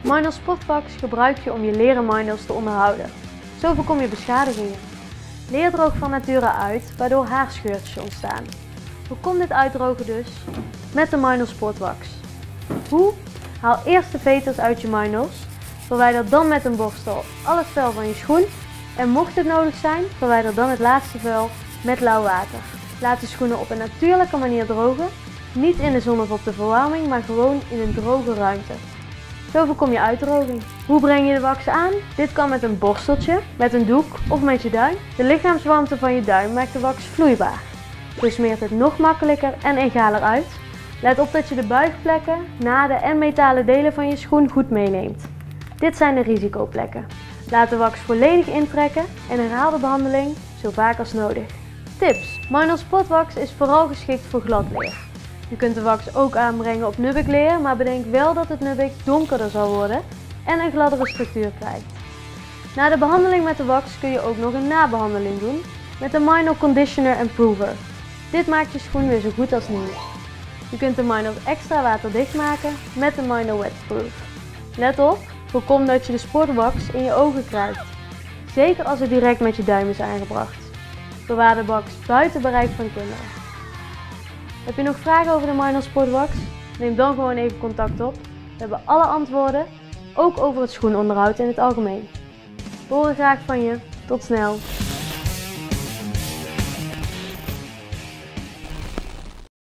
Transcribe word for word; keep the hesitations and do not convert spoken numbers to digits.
Minor Spotwax gebruik je om je leren minors te onderhouden. Zo voorkom je beschadigingen. Leer droogt van nature uit, waardoor haarscheurtjes ontstaan. Voorkom dit uitdrogen dus met de Minor Spotwax. Hoe? Haal eerst de veters uit je minors, verwijder dan met een borstel al het vuil van je schoen en mocht het nodig zijn, verwijder dan het laatste vuil met lauw water. Laat de schoenen op een natuurlijke manier drogen, niet in de zon of op de verwarming, maar gewoon in een droge ruimte. Zo voorkom je uitdroging. Hoe breng je de wax aan? Dit kan met een borsteltje, met een doek of met je duim. De lichaamswarmte van je duim maakt de wax vloeibaar. Zo smeert het nog makkelijker en egaler uit. Let op dat je de buigplekken, naden en metalen delen van je schoen goed meeneemt. Dit zijn de risicoplekken. Laat de wax volledig intrekken en herhaal de behandeling zo vaak als nodig. Tips: Minor Spotwax is vooral geschikt voor gladleer. Je kunt de wax ook aanbrengen op nubbekleer, maar bedenk wel dat het nubbek donkerder zal worden en een gladdere structuur krijgt. Na de behandeling met de wax kun je ook nog een nabehandeling doen met de Minor Conditioner Improver. Dit maakt je schoen weer zo goed als nieuw. Je kunt de minors extra waterdicht maken met de Minor Wetproof. Let op, voorkom dat je de sportwax in je ogen krijgt. Zeker als het direct met je duim is aangebracht. Bewaar de wax buiten bereik van kinderen. Heb je nog vragen over de Minor Spotwax? Neem dan gewoon even contact op. We hebben alle antwoorden, ook over het schoenonderhoud in het algemeen. We horen graag van je. Tot snel!